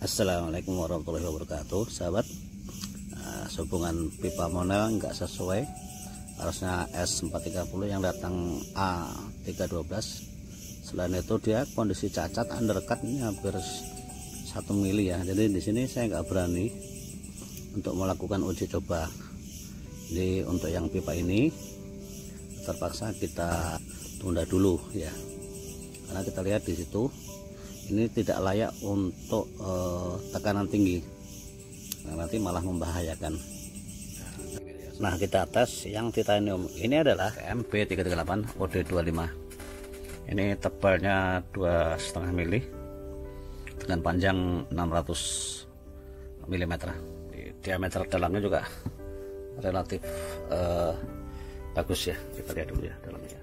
Assalamualaikum warahmatullahi wabarakatuh, sahabat. Hubungan pipa monel nggak sesuai, harusnya S430 yang datang A312. Selain itu dia kondisi cacat, undercut ini hampir 1 mili ya. Jadi di sini saya nggak berani untuk melakukan uji coba. Jadi untuk yang pipa ini terpaksa kita tunda dulu ya, karena kita lihat di situ ini tidak layak untuk tekanan tinggi. Nah, nanti malah membahayakan. Nah, kita tes yang titanium. Ini adalah MB338 OD25. Ini tebalnya 2,5 mili dengan panjang 600 mm. Diameter dalamnya juga relatif bagus ya. Kita lihat dulu ya dalamnya.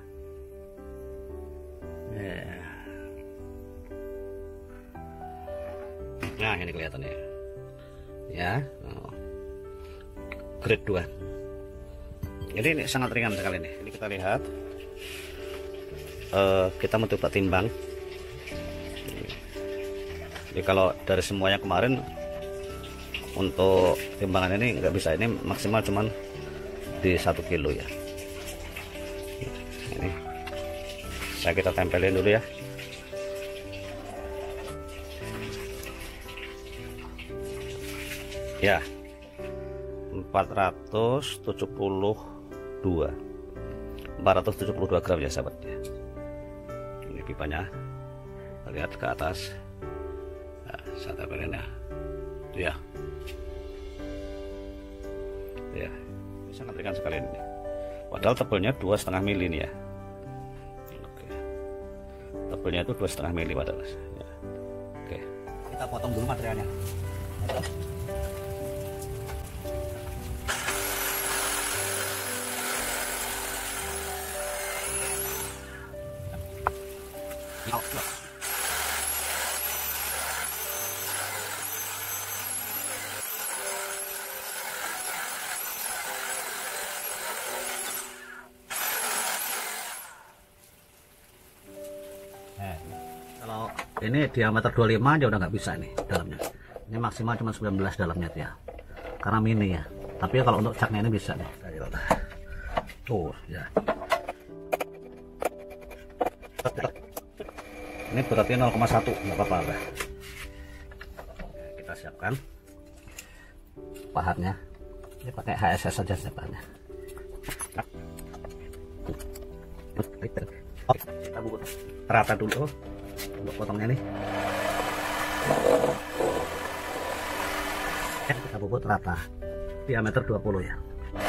Nah, ini kelihatannya ya, grade 2. Jadi ini sangat ringan sekali nih. Ini kita lihat, kita mencoba timbang. Jadi kalau dari semuanya kemarin untuk timbangan ini nggak bisa, ini maksimal cuman di 1 kilo ya. Ini kita tempelin dulu ya. Ya, 472 gram ya sahabat ya. Ini pipanya, kita lihat ke atas. Nah, saya tempelin ya. Itu ya. Ya, sangat ringan sekali ini. Padahal tebelnya 2,5 mili nih ya. Oke. Tebelnya itu 2,5 mili padahal. Ya. Oke. Kita potong dulu materialnya. Kalau ini diameter 25 aja udah nggak bisa nih dalamnya. Ini maksimal cuma 19 dalamnya ya, karena mini ya. Tapi kalau untuk caknya ini bisa nih. Tuh ya. Ini berarti 0,1, nggak apa-apa lah. Kita siapkan pahatnya. Ini pakai HSS saja pahatnya. Oke, kita bubut rata dulu untuk potongnya nih. Kita bubut rata, diameter 20 ya.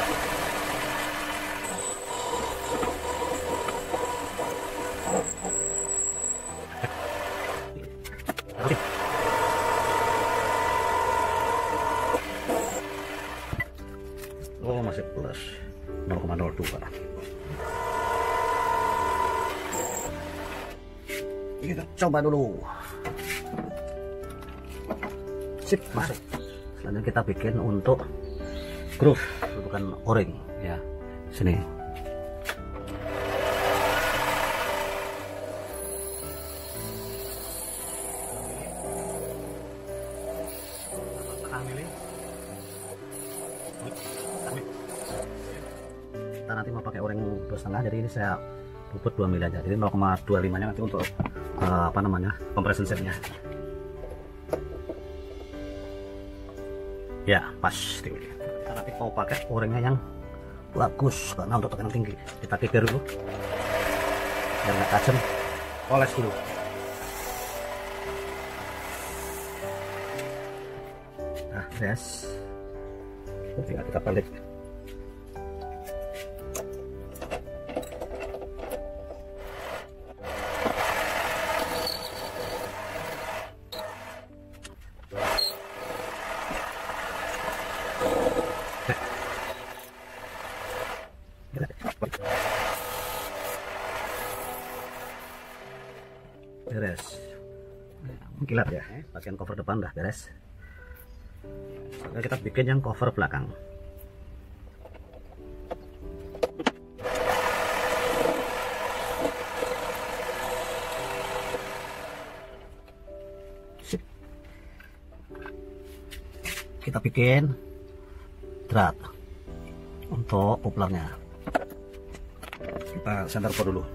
Oh, masih plus 0,02. Kita coba dulu. Sip, masuk. Selanjutnya kita bikin untuk groove, bukan o-ring ya. Sini. Kita nanti mau pakai o-ring 2,5, jadi ini saya bubut 2 mili aja. Jadi 0,25 nya nanti untuk compression setnya. Ya, pas. Kita nanti mau pakai o-ringnya yang bagus karena untuk tekanan tinggi. Kita kikir dulu biar nggak tajam. Poles dulu. Nah, yes. Tinggal kita balik. Beres. Mengkilat ya. Bagian cover depan udah beres. Sekarang kita bikin yang cover belakang. kita bikin drat untuk poplarnya. Kita senter bor dulu.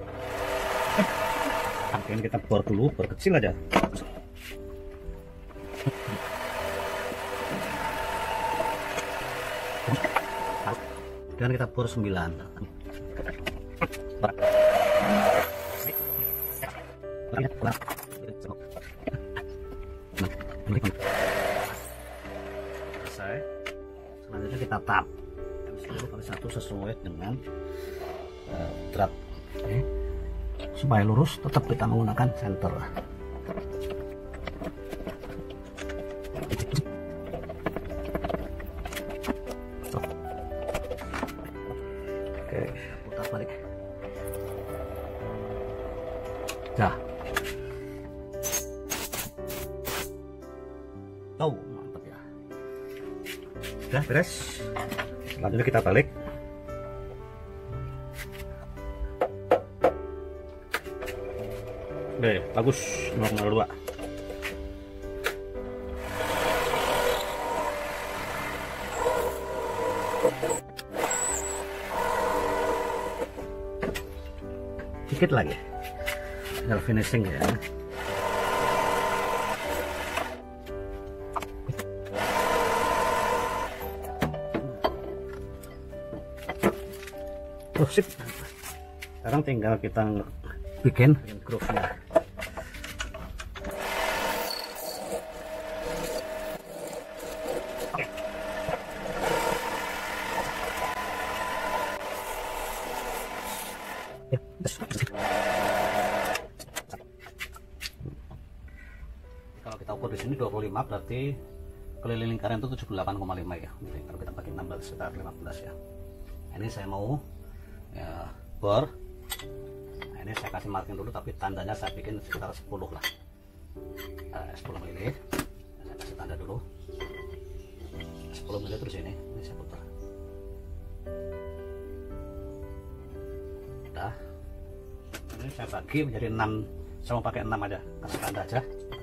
Mungkin kita bor dulu, bor kecil aja. Dan kita bor 9. Selesai. Selanjutnya kita tap 10x1 sesuai dengan drat. Supaya lurus, tetap kita menggunakan center. Oke, putar balik. Nah, mantap ya. Udah beres. Selanjutnya kita balik. Oke, bagus, 0,2. Dikit lagi, tinggal finishing ya. Oh, sip. Sekarang tinggal kita bikin groove-nya. Kalau kita ukur di sini 25, berarti keliling lingkaran itu 78,5 ya. Jadi kalau kita pakai 16 sekitar 15 ya. Ini saya mau ya, bor. Nah, ini saya kasih marking dulu, tapi tandanya saya bikin sekitar 10 lah. 10 mili. Saya kasih tanda dulu. 10 mili terus ini saya putar. Udah. Ini saya bagi menjadi 6. Saya mau pakai 6 aja, kasih tanda aja.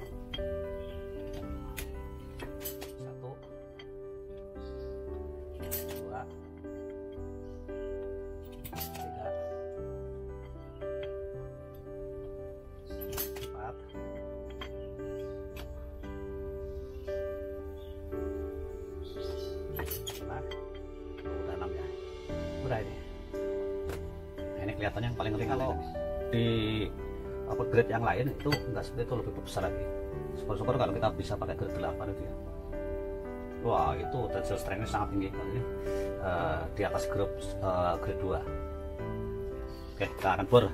6 ya. Udah ini. Nah, ini kelihatannya yang paling ringan. Kalau di grade yang lain itu enggak seperti itu, lebih besar lagi. Syukur-syukur kalau kita bisa pakai grade 8 itu ya. Wah, itu tensile strength-nya sangat tinggi kali ini. Di atas grade 2. Oke, kita akan bor.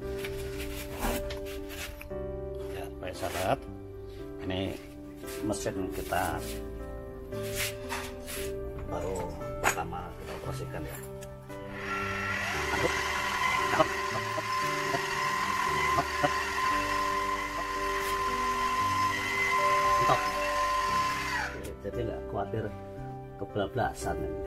Ya, baik sahabat. Ini mesin kita baru pertama kita operasikan ya. Jadi nggak khawatir kebablasan ini.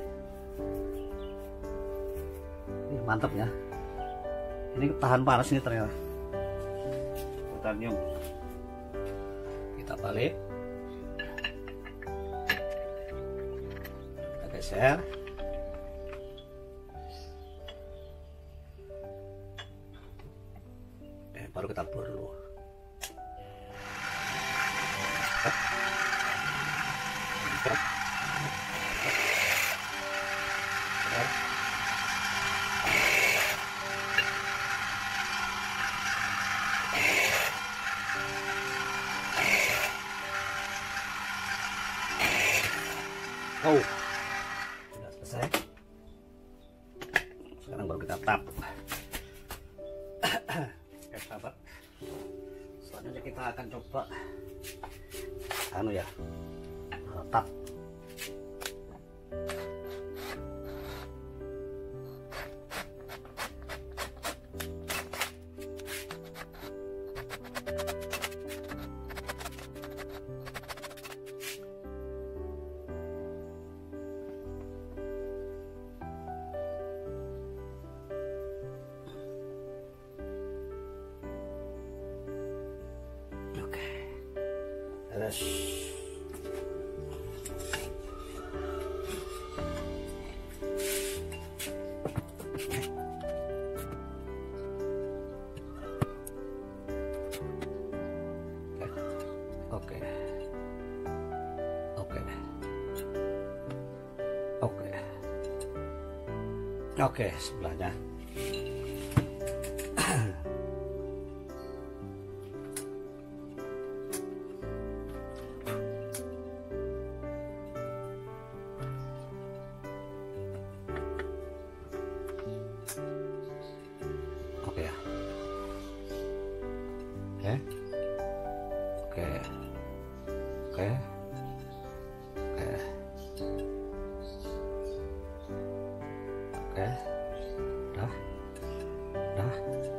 Ini mantap ya. Ini tahan panas ini ternyata. Titanium. Kita balik. Kita geser. Baru kita bor dulu. Oh, sudah selesai. Sekarang baru kita tap. Oke sahabat, selanjutnya kita akan coba ya, tap. Terus Oke. Oke. Oke, sebelahnya. Oke ya. Oke. Oke. Oke. Oke. Oke. Dah. Dah.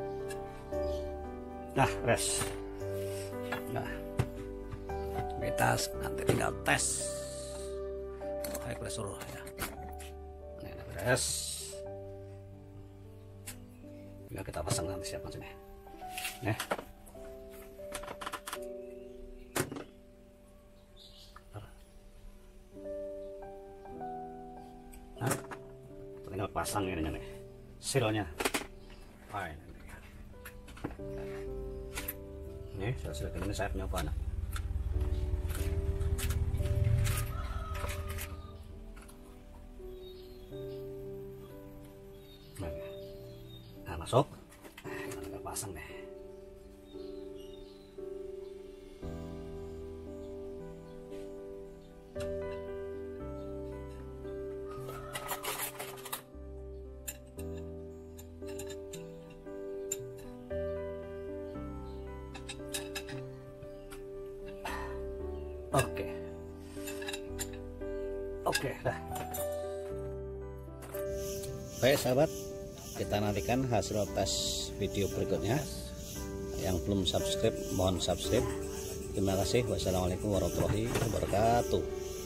Dah, res. Nah. Kita nanti tinggal tes. Oke, kita suruh ya. Nah, res. Tinggal kita pasang nanti siapkan sini. Nah. Nah, tinggal pasang ini nih, silnya. Ini sil ini saya punya apa? Nah, masuk. Kita tinggal pasang deh. Oke. Oke, dah. Baik sahabat, kita nantikan hasil tes video berikutnya. Yang belum subscribe, mohon subscribe. Terima kasih. Wassalamualaikum warahmatullahi wabarakatuh.